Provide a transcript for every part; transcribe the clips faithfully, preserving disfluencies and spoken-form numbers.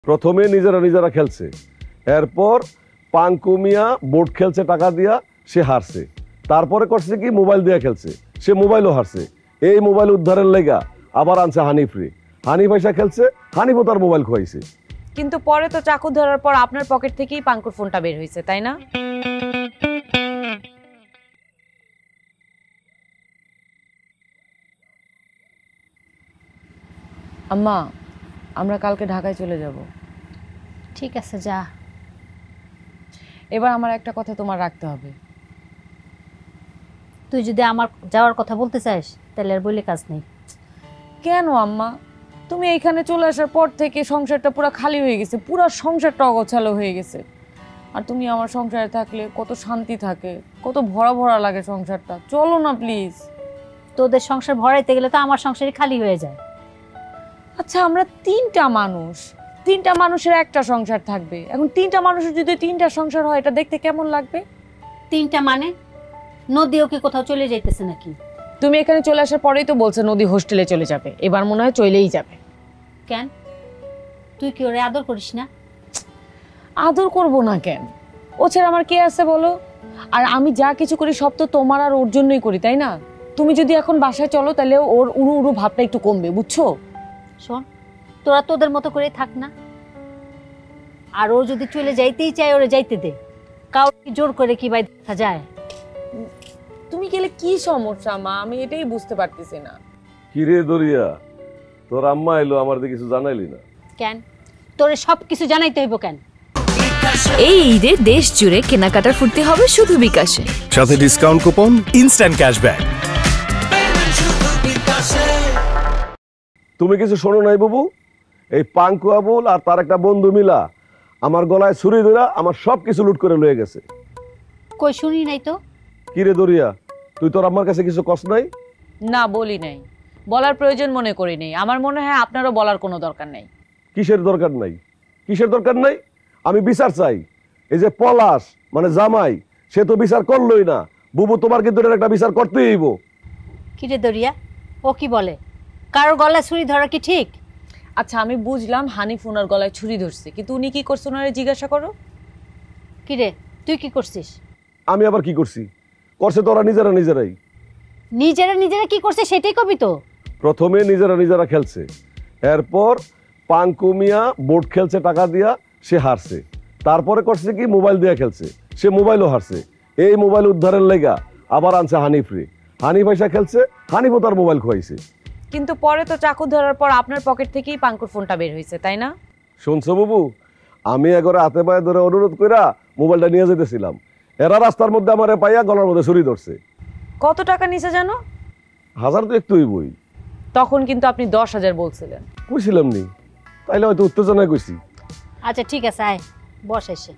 প্রথমে নিজেরা নিজেরা খেলছে, এরপর পাঙ্কু মিয়া বোর্ড খেলছে টাকা দিয়া, সে হারছে। তারপরে করছে কি মোবাইল দিয়ে খেলছে, সে মোবাইলও হারছে। এই মোবাইল উদ্ধারের লেগা আবার আনছে হানিফরে। হানিফ পয়সা খেলছে, হানিফও তার মোবাইল খোয়াইছে। কিন্তু পরে তো চাকু ধরার পর আপনার পকেট থেকেই পাঙ্কুর ফোনটা বের হয়েছে, তাই না? আম্মা, আমরা কালকে ঢাকায় চলে যাব। ঠিক আছে, যা। এবার আমার একটা কথা তোমার রাখতে হবে। তুই যদি আমার যাওয়ার কথা বলতে চাস তাহলে আর বলে কাজ নেই। কেন আম্মা? তুমি এইখানে চলে আসার পর থেকে সংসারটা পুরো খালি হয়ে গেছে, পুরো সংসারটা অগোছালো হয়ে গেছে। আর তুমি আমার সংসারে থাকলে কত শান্তি থাকে, কত ভরা ভরা লাগে সংসারটা। চলো না প্লিজ। তোদের সংসার ভরাইতে গেলে তো আমার সংসারই খালি হয়ে যায়। আচ্ছা, আমরা তিনটা মানুষ, তিনটা মানুষের একটা সংসার থাকবে। এখন তিনটা মানুষের যদি তিনটা সংসার হয়, এটা দেখতে কেমন লাগবে? তিনটা মানে নদীও কি কোথাও চলে যাইতেছে নাকি? তুমি এখানে চলে আসার পরেই তো বলছে নদী হোস্টেলে চলে যাবে। এবার মনে হয় চলেই যাবে। কেন, তুই কি ওরে আদর করিস না? আদর করব না কেন? ও ছাড়া আমার কে আছে বলো? আর আমি যা কিছু করি সব তো তোমার আর ওর জন্যই করি, তাই না? তুমি যদি এখন বাসায় চলো তাহলে ওর উড়ু উড়ু ভাবটা একটু কমবে, বুঝছো? শোন, তোরা তোদের মতো করে থাক না। আর ও যদি চলে যাইতেই চায় ওরে যাইতে দে। কাউকে জোর করে কি বাই দেখা যায়? তুমি গেলে কি সমস্যা মা? আমি এটাই বুঝতে পারতেছি না। কি রে দরিয়া, তোর আম্মা এলো, আমার দিকে কিছু জানাইলি না কেন? তোরে সব কিছু জানাইতে হইব কেন? এই ঈদে দেশ জুড়ে কেনাকাটার ফুর্তি হবে শুধু বিকাশে, সাথে ডিসকাউন্ট কুপন, ইনস্ট্যান্ট ক্যাশব্যাক। তুমি কিছু শোনো নাই বাবু? এই পাঙ্কু আবুল আর তার একটা বন্ধু মিলা আমার গলায় ছুরি ধরা আমার সব কিছু লুট করে লয়ে গেছে। কই শুনি নাই তো। কি রে দরিয়া, তুই তোর আম্মার কাছে কিছু কষ্ট নাই? না, বলি নাই, বলার প্রয়োজন মনে করি নেই। আমার মনে হয় আপনারও বলার কোনো দরকার নাই। কিসের দরকার নাই? কিসের দরকার নাই? আমি বিচার চাই। এই যে পলাশ মানে জামাই, সে তো বিচার করলোই না। বুবু, তোমার কিন্তু একটা বিচার করতেই হইব। কি রে দরিয়া, ও কি বলে? কারোর গলায় ছুরি ধরা কি ঠিক? আচ্ছা, আমি বুঝলাম হানিফ ওনার গলায় ছুরি ধরছে, কিন্তু উনি কি করছে ওনারে জিজ্ঞাসা করো। কি রে, তুই কি করছিস? আমি আবার কি করছি? করছে তোরা নিজেরা নিজেরাই। নিজেরা নিজেরা কি করছে সেটাই কবি তো। প্রথমে নিজেরা নিজেরা খেলছে, এরপর পাঙ্কু মিয়া বোর্ড খেলছে টাকা দিয়া, সে হারছে। তারপরে করছে কি মোবাইল দিয়ে খেলছে, সে মোবাইলও হারছে। এই মোবাইল উদ্ধারের লেগা আবার আনছে হানিফরে। হানিফ পয়সা খেলছে, হানিফও তার মোবাইল খোয়াইছে। কিন্তু পরে তো চাকু ধরার পর আপনার পকেট থেকেই পাঙ্কুর ফোনটা বের হয়েছে, তাই না? শুনছো বাবু, আমি একবার হাতে পায়ে ধরে অনুরোধ কইরা মোবাইলটা নিয়ে যেতেছিলাম, এরা রাস্তার মধ্যে আমার পাইয়া গলার মধ্যে ছুরি ধরছে। কত টাকা নিছে জানো? হাজার তো একটুই বই। তখন কিন্তু আপনি দশ হাজার বলছিলেন। কইছিলাম নি, তাইলে হয়তো উত্তেজনায় কইছি। আচ্ছা ঠিক আছে, আয় বস এসে।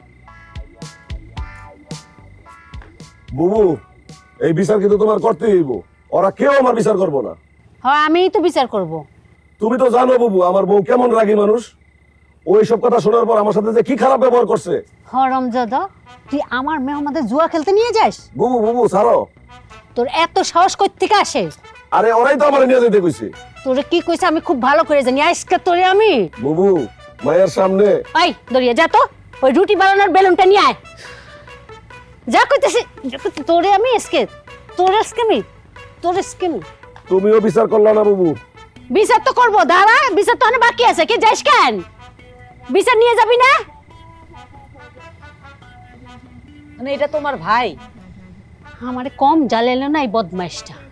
বুবু, এই বিচার কিন্তু তোমার করতেই হইব। ওরা কেউ আমার বিচার করবো না। হ্যাঁ, আমিই তো বিচার করব। তুমি তো জানো বুবু, আমার বউ কেমন রাগী মানুষ। ওই সব কথা শোনার পর আমার সাথে যে কি খারাপ ব্যবহার করছে। হরমজাদা, তুই আমার মেহমানদের জুয়া খেলতে নিয়ে যাস? বুবু বুবু ছাড়ো। তোর এত সাহস কই থেকে আসে? আরে ওরাই তো আমার নিয়ে যেতে কইছে। তোরে কি কইছে আমি খুব ভালো করে জানি। আজকে তোরে আমি বুবু মায়ের সামনে। এই দরিয়া, যা তো ওই রুটি বানানোর বেলুনটা নিয়ে আয়। যা কইতেছি তোরে আমি আজকে, তোর আজকে আমি তোর আজকে আমি। তুমিও বিচার করলা না বুবু? বিচার তো করবো, দাঁড়া, বিচার তো অনেক বাকি আছে। কি যাইস কেন? বিচার নিয়ে যাবি না? মানে এটা তোমার ভাই? আমারে কম জ্বালাইলো না এই বদমাইশটা।